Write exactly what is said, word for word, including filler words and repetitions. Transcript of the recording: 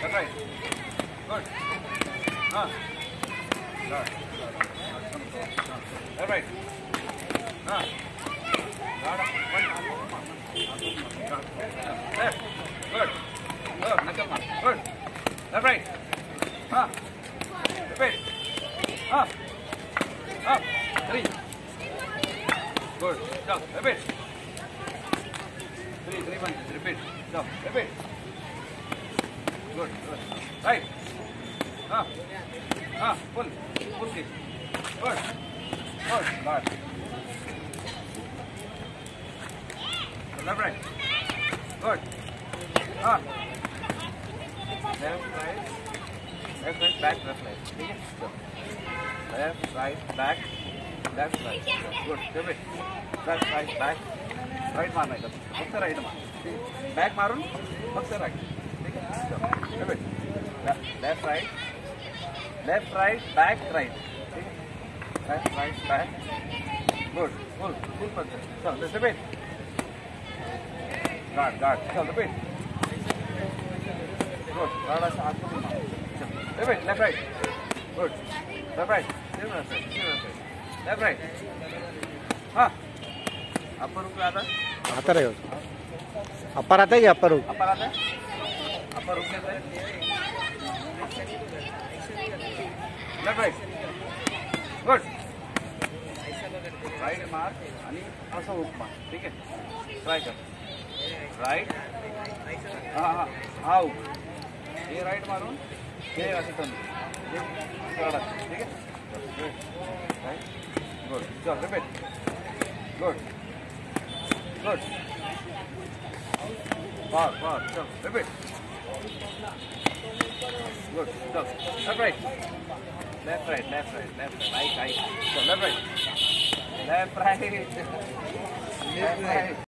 Left right. Good. Huh. Good. Left right. Huh. Left. Good. Good. Nakal ma. Good. Left right. Huh. Repeat. Huh. Up. Three. Good. Stop. Repeat. Three, three, one. Repeat. Stop. Repeat. Good. Good. Right. Ah. Ah. Pull. Pull kick. Good. Good. Good. Left, right. Good. Ah. Left, right. Left, right, back, left, right. ठीक है? Left, right, back. Left, right. Good. Repeat. Left, right, back. Right मारना है कब? फक्त right मार. Back मारून फक्त right. ठीक है? Repeat. Left, right. Left, right, back, right. ठीक है? Left, right, back. Good. Full, full पंच. चल, repeat. Guard, guard. चल, repeat. Good. Guard ऐसा हाथ को घुमा. चल, repeat. Left, right. Good. Left, right. Still left, right. Still left, right. Left, right. हाँ. अपर रुक आता है? आता रहे हो. अपर आता है या अपर रुक? अपर आता है? अपर रुक लेता है? Left, right. Good. Right मार आणि असं हुक मार. ठीक आहे? Try कर. Right. हाँ हाँ हाँ हुक. ये right मारून ये असं टर्न. ये काढा. ठीक आहे? Right. Good. चल repeat. Good. Good. Far, far. Chal, repeat. Good. Chal. Left, right. Left, right, left, right, left, right. Right, right. Chal, left, right. Left, right. Left, right.